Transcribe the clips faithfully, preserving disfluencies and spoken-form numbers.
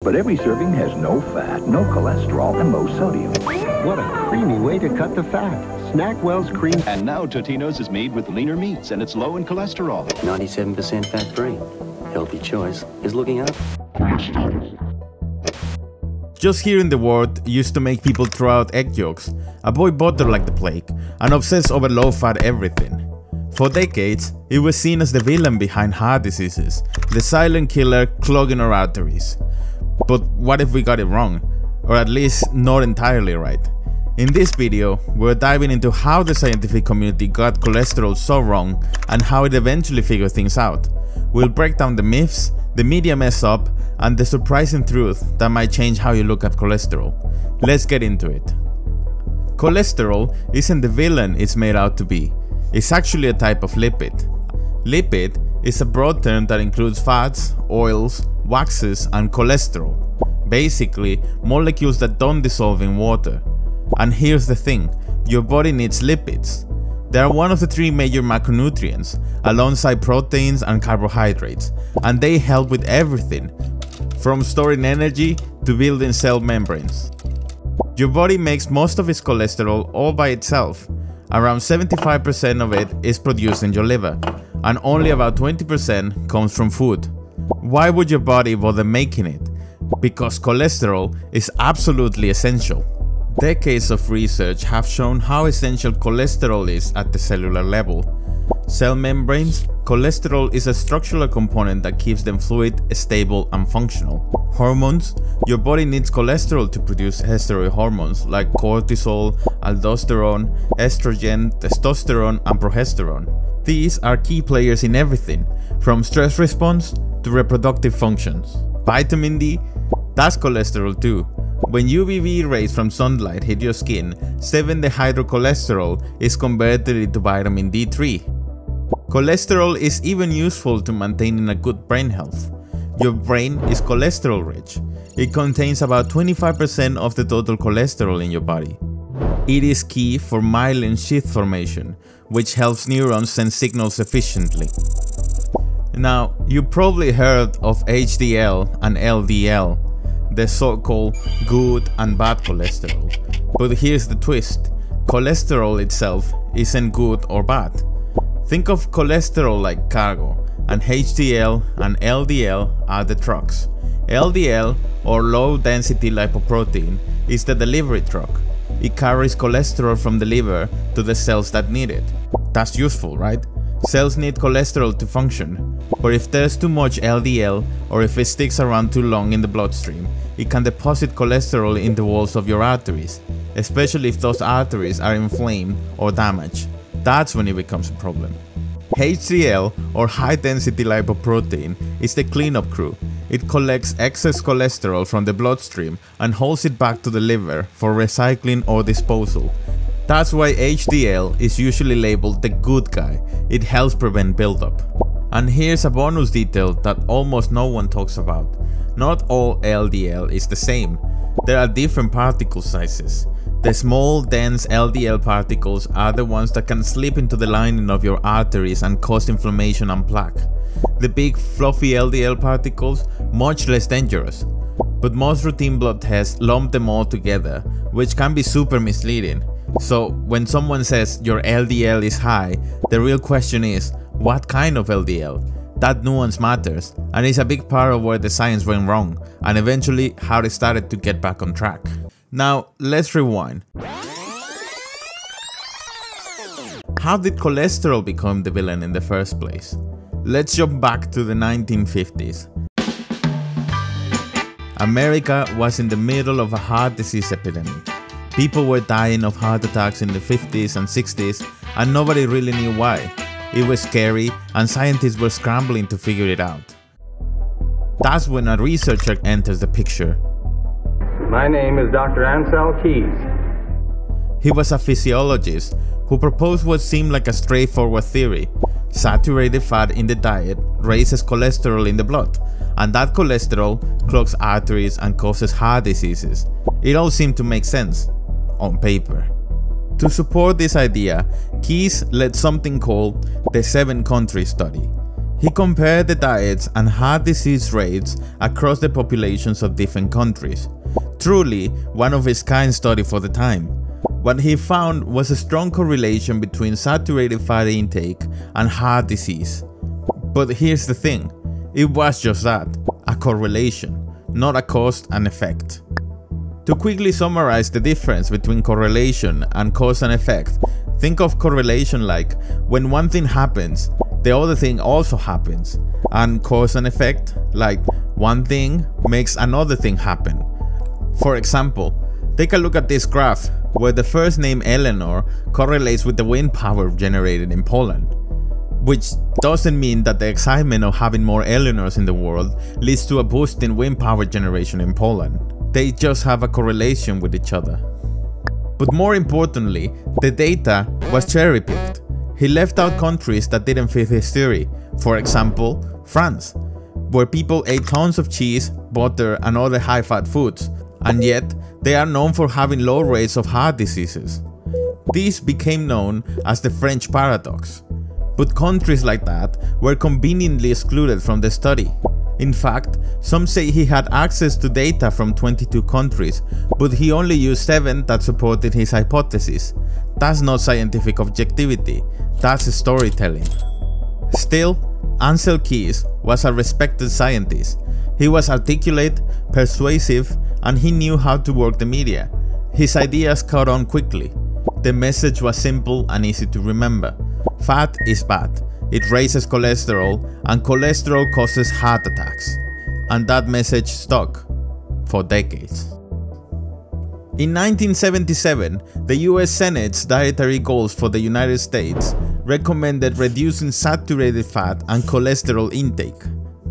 But every serving has no fat, no cholesterol, and low sodium. What a creamy way to cut the fat. Snackwell's cream. And now Totino's is made with leaner meats, and it's low in cholesterol. ninety-seven percent fat-free. Healthy choice is looking up. Just hearing the word used to make people throw out egg yolks, avoid butter like the plague, and obsess over low-fat everything. For decades, it was seen as the villain behind heart diseases, the silent killer clogging our arteries. But what if we got it wrong? Or at least not entirely right? In this video, we're diving into how the scientific community got cholesterol so wrong and how it eventually figured things out. We'll break down the myths, the media mess up, and the surprising truth that might change how you look at cholesterol. Let's get into it. Cholesterol isn't the villain it's made out to be. It's actually a type of lipid. Lipid is a broad term that includes fats, oils, waxes, and cholesterol. Basically, molecules that don't dissolve in water. And here's the thing, your body needs lipids. They are one of the three major macronutrients, alongside proteins and carbohydrates, and they help with everything, from storing energy to building cell membranes. Your body makes most of its cholesterol all by itself. Around seventy-five percent of it is produced in your liver, and only about twenty percent comes from food. Why would your body bother making it? Because cholesterol is absolutely essential. Decades of research have shown how essential cholesterol is at the cellular level. Cell membranes, cholesterol is a structural component that keeps them fluid, stable, and functional. Hormones, your body needs cholesterol to produce steroid hormones like cortisol, aldosterone, estrogen, testosterone, and progesterone. These are key players in everything, from stress response to reproductive functions. Vitamin D, that's cholesterol too. When U V B rays from sunlight hit your skin, seven dehydrocholesterol is converted into vitamin D three. Cholesterol is even useful to maintaining a good brain health. Your brain is cholesterol rich. It contains about twenty-five percent of the total cholesterol in your body. It is key for myelin sheath formation, which helps neurons send signals efficiently. Now, you probably heard of H D L and L D L, the so-called good and bad cholesterol. But here's the twist, cholesterol itself isn't good or bad. Think of cholesterol like cargo, and H D L and L D L are the trucks. L D L, or low density lipoprotein, is the delivery truck. It carries cholesterol from the liver to the cells that need it. That's useful, right? Cells need cholesterol to function, but if there's too much L D L or if it sticks around too long in the bloodstream, it can deposit cholesterol in the walls of your arteries, especially if those arteries are inflamed or damaged. That's when it becomes a problem. H D L, or high density lipoprotein, is the cleanup crew. It collects excess cholesterol from the bloodstream and hauls it back to the liver for recycling or disposal. That's why H D L is usually labeled the good guy. It helps prevent buildup. And here's a bonus detail that almost no one talks about. Not all L D L is the same. There are different particle sizes. The small, dense L D L particles are the ones that can slip into the lining of your arteries and cause inflammation and plaque. The big, fluffy L D L particles, much less dangerous. But most routine blood tests lump them all together, which can be super misleading. So when someone says your L D L is high, the real question is, what kind of L D L? That nuance matters, and it's a big part of where the science went wrong, and eventually how they started to get back on track. Now, let's rewind. How did cholesterol become the villain in the first place? Let's jump back to the nineteen fifties. America was in the middle of a heart disease epidemic. People were dying of heart attacks in the fifties and sixties, and nobody really knew why. It was scary, and scientists were scrambling to figure it out. That's when a researcher enters the picture. My name is Doctor Ancel Keys. He was a physiologist who proposed what seemed like a straightforward theory. Saturated fat in the diet raises cholesterol in the blood, and that cholesterol clogs arteries and causes heart diseases. It all seemed to make sense, on paper. To support this idea, Keys led something called the Seven Country Study. He compared the diets and heart disease rates across the populations of different countries. Truly, one of his kind study for the time. What he found was a strong correlation between saturated fat intake and heart disease. But here's the thing, it was just that, a correlation, not a cause and effect. To quickly summarize the difference between correlation and cause and effect, think of correlation like when one thing happens, the other thing also happens, and cause and effect like one thing makes another thing happen. For example, take a look at this graph where the first name Eleanor correlates with the wind power generated in Poland. Which doesn't mean that the excitement of having more Eleanors in the world leads to a boost in wind power generation in Poland. They just have a correlation with each other. But more importantly, the data was cherry-picked. He left out countries that didn't fit his theory. For example, France, where people ate tons of cheese, butter and other high-fat foods, and yet they are known for having low rates of heart diseases. This became known as the French paradox. But countries like that were conveniently excluded from the study. In fact, some say he had access to data from twenty-two countries, but he only used seven that supported his hypothesis. That's not scientific objectivity, that's storytelling. Still, Ancel Keys was a respected scientist. He was articulate, persuasive, and he knew how to work the media. His ideas caught on quickly. The message was simple and easy to remember. Fat is bad. It raises cholesterol, and cholesterol causes heart attacks. And that message stuck for decades. In nineteen seventy-seven, the U S Senate's dietary goals for the United States recommended reducing saturated fat and cholesterol intake.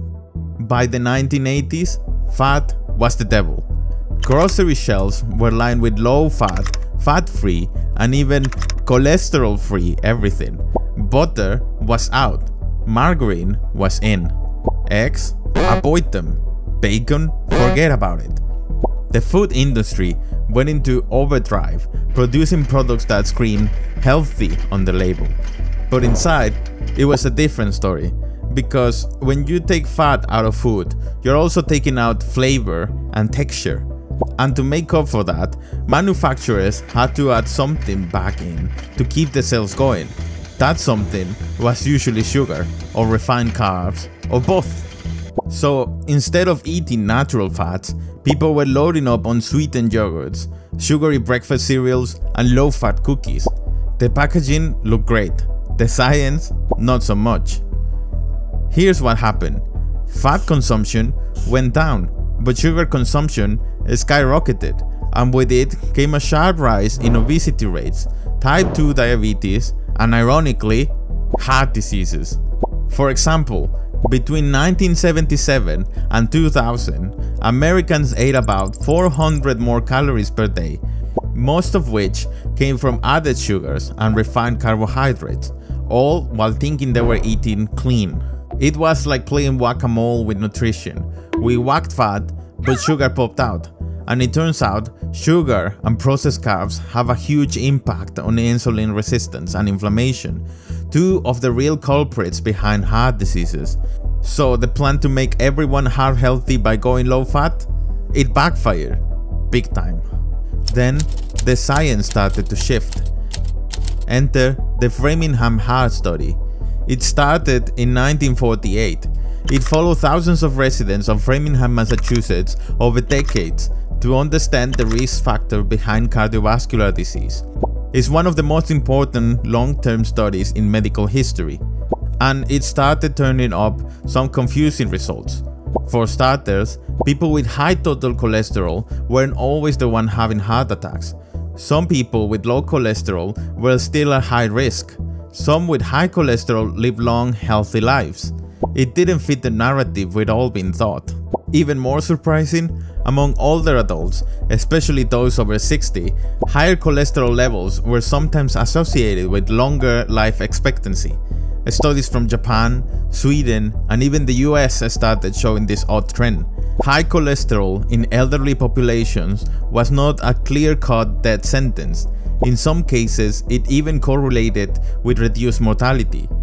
By the nineteen eighties, fat was the devil. Grocery shelves were lined with low-fat, fat-free, and even cholesterol-free everything. Butter was out, margarine was in. Eggs, avoid them. Bacon, forget about it. The food industry went into overdrive, producing products that screamed healthy on the label. But inside, it was a different story, because when you take fat out of food, you're also taking out flavor and texture. And to make up for that, manufacturers had to add something back in to keep the sales going. That something was usually sugar, or refined carbs, or both. So instead of eating natural fats, people were loading up on sweetened yogurts, sugary breakfast cereals, and low-fat cookies. The packaging looked great, the science not so much. Here's what happened. Fat consumption went down, but sugar consumption skyrocketed, and with it came a sharp rise in obesity rates, type two diabetes, and ironically, heart diseases. For example, between nineteen seventy-seven and two thousand, Americans ate about four hundred more calories per day, most of which came from added sugars and refined carbohydrates, all while thinking they were eating clean. It was like playing whack-a-mole with nutrition. We whacked fat, but sugar popped out. And it turns out, sugar and processed carbs have a huge impact on insulin resistance and inflammation, two of the real culprits behind heart diseases. So the plan to make everyone heart healthy by going low fat? It backfired, big time. Then, the science started to shift. Enter the Framingham Heart Study. It started in nineteen forty-eight. It followed thousands of residents of Framingham, Massachusetts over decades to understand the risk factor behind cardiovascular disease. It's one of the most important long-term studies in medical history, and it started turning up some confusing results. For starters, people with high total cholesterol weren't always the one having heart attacks. Some people with low cholesterol were still at high risk. Some with high cholesterol lived long, healthy lives. It didn't fit the narrative we'd all been taught. Even more surprising, among older adults, especially those over sixty, higher cholesterol levels were sometimes associated with longer life expectancy. Studies from Japan, Sweden, and even the U S started showing this odd trend. High cholesterol in elderly populations was not a clear-cut death sentence. In some cases, it even correlated with reduced mortality.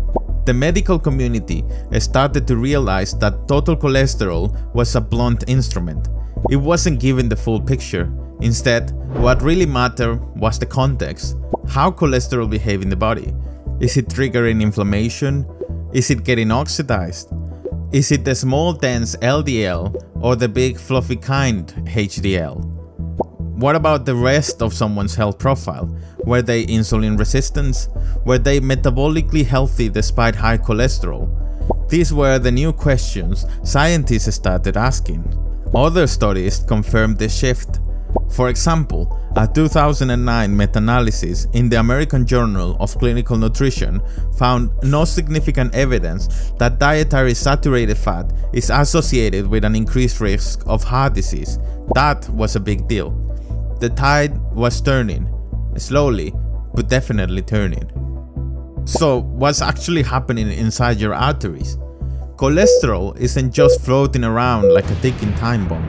The medical community started to realize that total cholesterol was a blunt instrument. It wasn't giving the full picture. Instead, what really mattered was the context. How cholesterol behaves in the body. Is it triggering inflammation? Is it getting oxidized? Is it the small dense L D L or the big fluffy kind H D L? What about the rest of someone's health profile? Were they insulin resistant? Were they metabolically healthy despite high cholesterol? These were the new questions scientists started asking. Other studies confirmed this shift. For example, a two thousand nine meta-analysis in the American Journal of Clinical Nutrition found no significant evidence that dietary saturated fat is associated with an increased risk of heart disease. That was a big deal. The tide was turning, slowly, but definitely turning. So, what's actually happening inside your arteries? Cholesterol isn't just floating around like a ticking time bomb.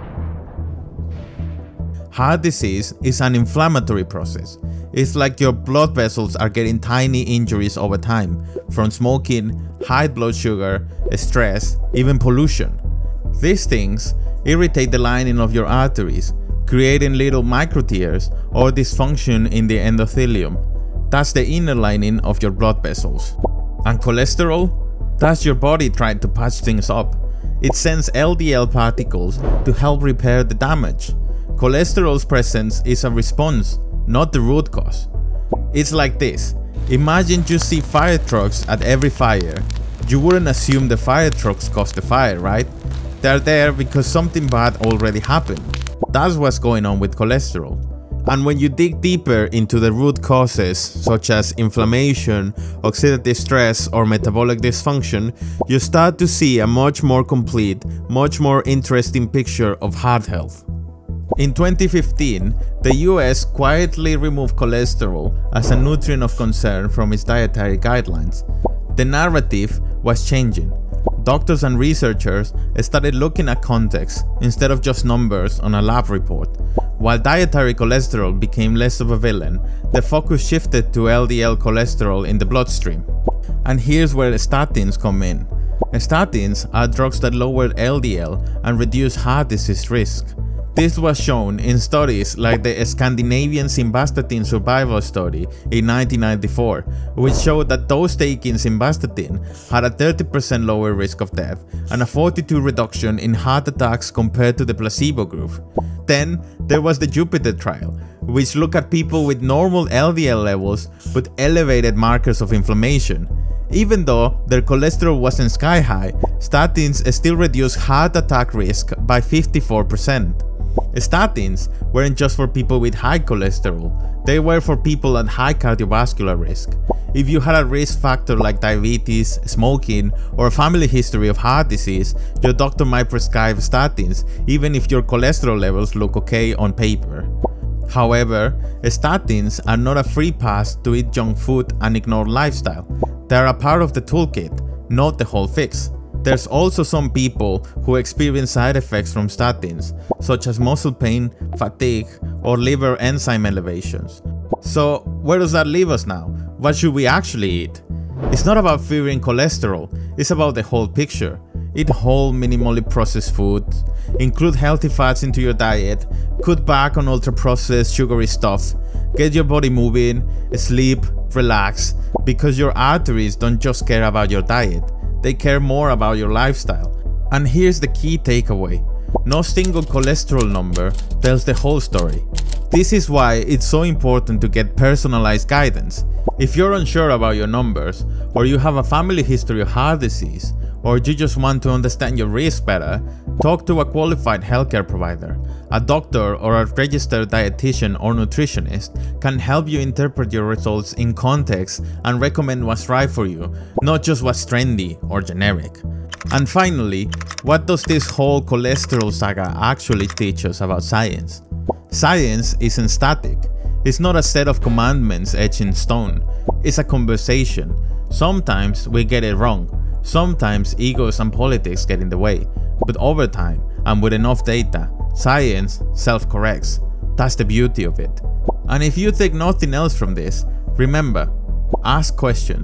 Heart disease is an inflammatory process. It's like your blood vessels are getting tiny injuries over time, from smoking, high blood sugar, stress, even pollution. These things irritate the lining of your arteries, creating little microtears or dysfunction in the endothelium. That's the inner lining of your blood vessels. And cholesterol? That's your body trying to patch things up. It sends L D L particles to help repair the damage. Cholesterol's presence is a response, not the root cause. It's like this. Imagine you see fire trucks at every fire. You wouldn't assume the fire trucks caused the fire, right? They're there because something bad already happened. That's what's going on with cholesterol. And when you dig deeper into the root causes, such as inflammation, oxidative stress, or metabolic dysfunction, you start to see a much more complete, much more interesting picture of heart health. In twenty fifteen, the U S quietly removed cholesterol as a nutrient of concern from its dietary guidelines. The narrative was changing. Doctors and researchers started looking at context instead of just numbers on a lab report. While dietary cholesterol became less of a villain, the focus shifted to L D L cholesterol in the bloodstream. And here's where the statins come in. Statins are drugs that lower L D L and reduce heart disease risk. This was shown in studies like the Scandinavian simvastatin survival study in nineteen ninety-four, which showed that those taking simvastatin had a thirty percent lower risk of death and a forty-two percent reduction in heart attacks compared to the placebo group. Then there was the Jupiter trial, which looked at people with normal L D L levels but elevated markers of inflammation. Even though their cholesterol wasn't sky high, statins still reduced heart attack risk by fifty-four percent. Statins weren't just for people with high cholesterol, they were for people at high cardiovascular risk. If you had a risk factor like diabetes, smoking, or a family history of heart disease, your doctor might prescribe statins even if your cholesterol levels look okay on paper. However, statins are not a free pass to eat junk food and ignore lifestyle. They are a part of the toolkit, not the whole fix. There's also some people who experience side effects from statins, such as muscle pain, fatigue, or liver enzyme elevations. So where does that leave us now? What should we actually eat? It's not about fearing cholesterol, it's about the whole picture. Eat whole, minimally processed foods, include healthy fats into your diet, cut back on ultra-processed sugary stuff, get your body moving, sleep, relax, because your arteries don't just care about your diet. They care more about your lifestyle. And here's the key takeaway. No single cholesterol number tells the whole story. This is why it's so important to get personalized guidance. If you're unsure about your numbers, or you have a family history of heart disease, or you just want to understand your risk better, talk to a qualified healthcare provider. A doctor or a registered dietitian or nutritionist can help you interpret your results in context and recommend what's right for you, not just what's trendy or generic. And finally, what does this whole cholesterol saga actually teach us about science? Science isn't static. It's not a set of commandments etched in stone. It's a conversation. Sometimes we get it wrong. Sometimes egos and politics get in the way. But over time, and with enough data, science self-corrects. That's the beauty of it. And if you take nothing else from this, remember, ask questions.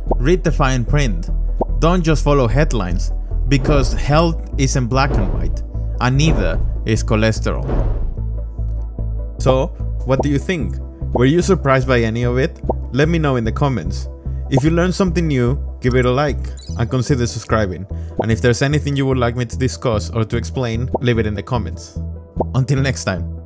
Read the fine print. Don't just follow headlines, because health isn't black and white, and neither is cholesterol. So, what do you think? Were you surprised by any of it? Let me know in the comments. If you learned something new, give it a like and consider subscribing. And if there's anything you would like me to discuss or to explain, leave it in the comments. Until next time.